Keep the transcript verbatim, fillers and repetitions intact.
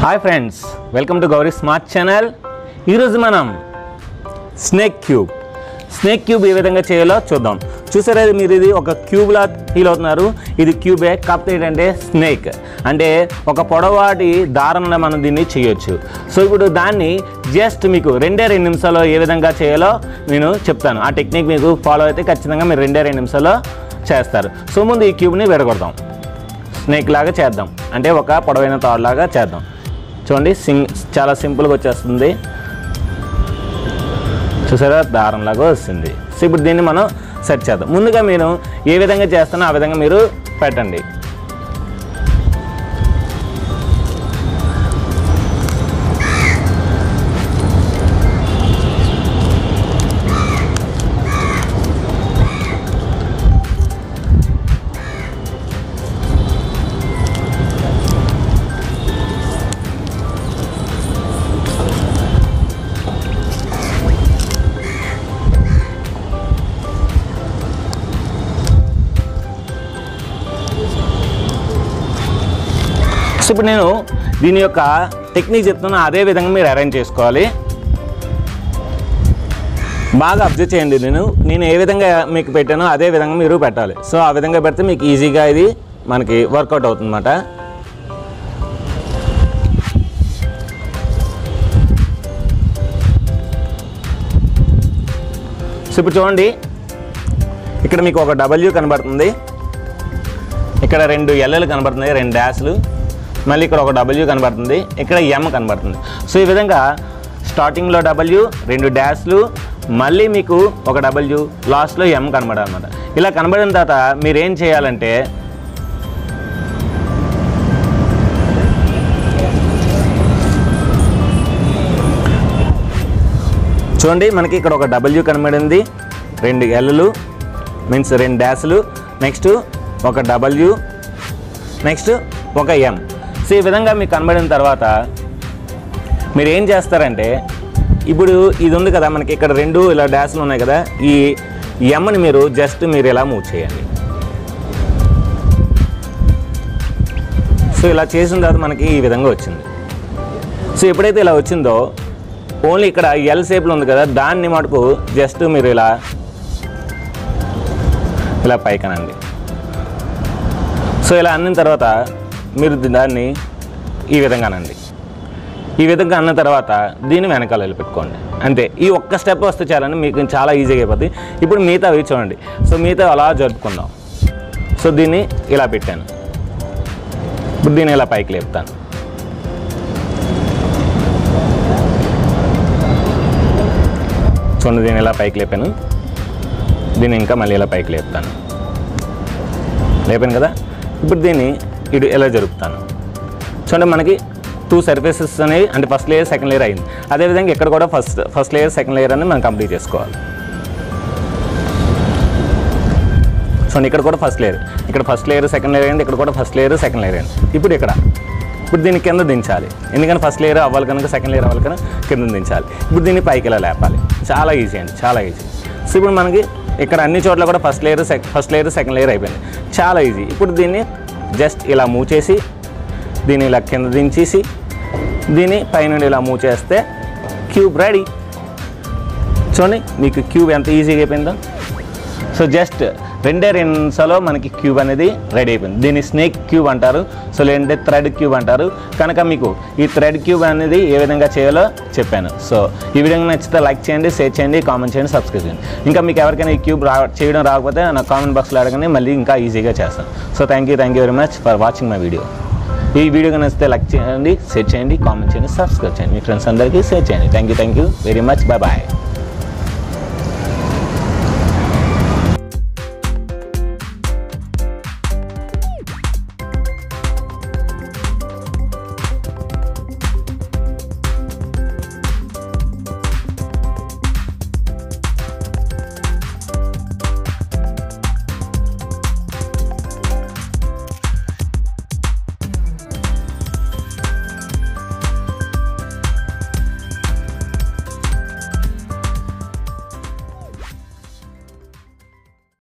Hi friends welcome to Gauri smart channel ఈరోజు మనం snake cube snake cube ఏ విధంగా చేయాలో చూద్దాం। చూసారా మీరు ఇది ఒక క్యూబ్ లా ఫీల్ అవుతున్నారు, ఇది క్యూబే కాకపోతే ఏంటంటే స్నేక్ అంటే ఒక పొడవాటి దారంలో మనం దీన్ని చేయొచ్చు। సో ఇప్పుడు దాన్ని జస్ట్ మీకు రెండే రెండు నిమిషాల్లో ఏ విధంగా చేయాలో నేను చెప్తాను। ఆ టెక్నిక్ మీకు ఫాలో అయితే ఖచ్చితంగా మీరు రెండే రెండు నిమిషాల్లో చేస్తారు। సో ముందు ఈ క్యూబ్ని విడగొడదాం, స్నేక్ లాగా చేద్దాం, అంటే ఒక పొడవైన తాడు లాగా చేద్దాం। చూడండి సింగ్ చాలా సింపుల్గా వచ్చేస్తుంది, చూసారా దారంలాగా వస్తుంది। సో ఇప్పుడు దీన్ని మనం సెట్ చేద్దాం। ముందుగా మీరు ఏ విధంగా చేస్తానో ఆ విధంగా మీరు పెట్టండి। సో ఇప్పుడు నేను దీని యొక్క టెక్నిక్ చెప్తున్నా, అదే విధంగా మీరు అరేంజ్ చేసుకోవాలి। బాగా అబ్జర్వ్ చేయండి, నేను నేను ఏ విధంగా మీకు పెట్టానో అదే విధంగా మీరు పెట్టాలి। సో ఆ విధంగా పెడితే మీకు ఈజీగా ఇది మనకి వర్కౌట్ అవుతుందన్నమాట। సో ఇప్పుడు చూడండి, ఇక్కడ మీకు ఒక డబ్ల్యూ కనబడుతుంది, ఇక్కడ రెండు ఎల్ఎల్ కనబడుతుంది, రెండు డాష్లు, మళ్ళీ ఇక్కడ ఒక డబ్ల్యూ కనబడుతుంది, ఇక్కడ ఎం కనబడుతుంది। సో ఈ విధంగా స్టార్టింగ్లో డబ్ల్యూ, రెండు డాష్లు, మళ్ళీ మీకు ఒక డబ్ల్యూ, లాస్ట్లో ఎం కనబడాలన్నమాట। ఇలా కనబడిన తర్వాత మీరు ఏం చేయాలంటే చూడండి, మనకి ఇక్కడ ఒక డబ్ల్యూ కనబడింది, రెండు ఎల్లు మీన్స్ రెండు డాష్లు, నెక్స్ట్ ఒక డబ్ల్యూ, నెక్స్ట్ ఒక ఎం। సో ఈ విధంగా మీకు కనబడిన తర్వాత మీరు ఏం చేస్తారంటే, ఇప్పుడు ఇది ఉంది కదా మనకి ఇక్కడ రెండు ఇలా డాష్లు ఉన్నాయి కదా, ఈ ఎమ్ని మీరు జస్ట్ మీరు ఇలా మూవ్ చేయండి। సో ఇలా చేసిన తర్వాత మనకి ఈ విధంగా వచ్చింది। సో ఎప్పుడైతే ఇలా వచ్చిందో ఓన్లీ ఇక్కడ ఎల్ షేప్లో ఉంది కదా, దాన్ని మటుకు జస్ట్ మీరు ఇలా ఇలా పైకనండి। సో ఇలా అన్న తర్వాత మీరు దాన్ని ఈ విధంగానండి, ఈ విధంగా అన్న తర్వాత దీన్ని వెనకాల వెళ్ళి పెట్టుకోండి, అంతే। ఈ ఒక్క స్టెప్ వస్తే చాలని మీకు చాలా ఈజీగా అయిపోతుంది। ఇప్పుడు మిగతా అవి చూడండి, సో మిగతా అలా జరుపుకుందాం। సో దీన్ని ఇలా పెట్టాను, ఇప్పుడు దీన్ని ఇలా పైకి లేపుతాను। చూడండి దీన్ని ఇలా పైకి లేపాను, దీన్ని ఇంకా మళ్ళీ ఇలా పైకి లేపుతాను, లేపాను కదా। ఇప్పుడు దీన్ని ఇటు ఎలా జరుపుతాను, చూడండి మనకి టూ సర్ఫేసెస్ అనేవి, అంటే ఫస్ట్ లేయర్ సెకండ్ లేయర్ అయింది। అదేవిధంగా ఇక్కడ కూడా first first layer second layer అనేది మనం కంప్లీట్ చేసుకోవాలి। చూడండి ఇక్కడ కూడా ఫస్ట్ లేయర్, ఇక్కడ ఫస్ట్ లేయర్ సెకండ్ లేయర్ అయింది, ఇక్కడ కూడా ఫస్ట్ లేయర్ సెకండ్ లేయర్ అయింది। ఇప్పుడు ఇక్కడ ఇప్పుడు దీన్ని కింద దించాలి, ఎందుకంటే ఫస్ట్ లేయర్ అవ్వాలి కనుక సెకండ్ లేయర్ అవ్వాలి కనుక కింద దించాలి। ఇప్పుడు దీన్ని పైకి ఇలా లేపాలి, చాలా ఈజీ అండి, చాలా ఈజీ। సో ఇప్పుడు మనకి ఇక్కడ అన్ని చోట్ల కూడా first layer first layer second layer అయిపోయింది, చాలా ఈజీ। ఇప్పుడు దీన్ని జస్ట్ ఇలా మూవ్ చేసి దీన్ని ఇలా కింద దించేసి దీన్ని పైనుండి ఇలా మూవ్ చేస్తే క్యూబ్ రెడీ। చూడండి మీకు క్యూబ్ ఎంత ఈజీగా అయిపోయిందో। సో జస్ట్ రెండే రెండు నిమిషాల్లో మనకి క్యూబ్ అనేది రెడీ అయిపోయింది। దీన్ని స్నేక్ క్యూబ్ అంటారు, సో లేదంటే థ్రెడ్ క్యూబ్ అంటారు కనుక మీకు ఈ థ్రెడ్ క్యూబ్ అనేది ఏ విధంగా చేయాలో చెప్పాను। సో ఈ వీడియో నచ్చితే లైక్ చేయండి, షేర్ చేయండి, కామెంట్ చేయండి, సబ్స్క్రైబ్ చేయండి। ఇంకా మీకు ఎవరికైనా ఈ క్యూబ్ రా చేయడం రాకపోతే నా కామెంట్ బాక్స్లో అడగండి, మళ్ళీ ఇంకా ఈజీగా చేస్తాను। So thank you thank you very much for watching my video. ఈ వీడియో నచ్చితే లైక్ చేయండి, షేర్ చేయండి, కామెంట్ చేయండి, సబ్స్క్రైబ్ చేయండి, మీ ఫ్రెండ్స్ అందరికీ షేర్ చేయండి। Thank you thank you very much, bye bye.